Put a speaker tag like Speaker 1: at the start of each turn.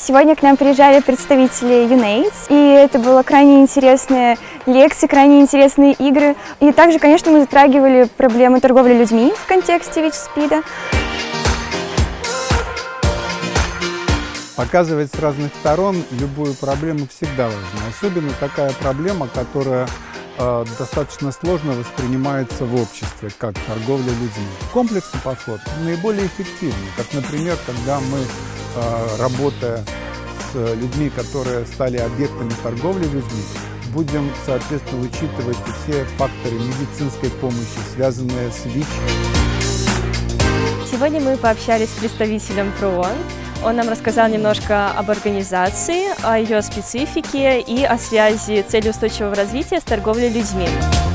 Speaker 1: Сегодня к нам приезжали представители UNAIDS, и это было крайне интересные лекции, крайне интересные игры. И также, конечно, мы затрагивали проблемы торговли людьми в контексте ВИЧ-СПИДа.
Speaker 2: Показывать с разных сторон любую проблему всегда важно. Особенно такая проблема, которая достаточно сложно воспринимается в обществе, как торговля людьми. Комплексный подход наиболее эффективный, как, например, когда мы, работая с людьми, которые стали объектами торговли людьми, будем, соответственно, учитывать все факторы медицинской помощи, связанные с ВИЧ.
Speaker 3: Сегодня мы пообщались с представителем ПРООН. Он нам рассказал немножко об организации, о ее специфике и о связи цели устойчивого развития с торговлей людьми.